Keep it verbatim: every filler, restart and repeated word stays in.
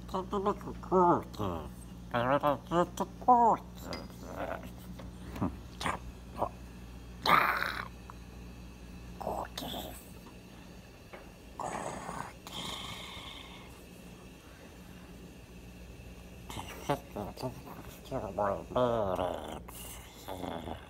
Can you make cookies? I would like to eat the cookies. Cookies. Cookies. To my parents.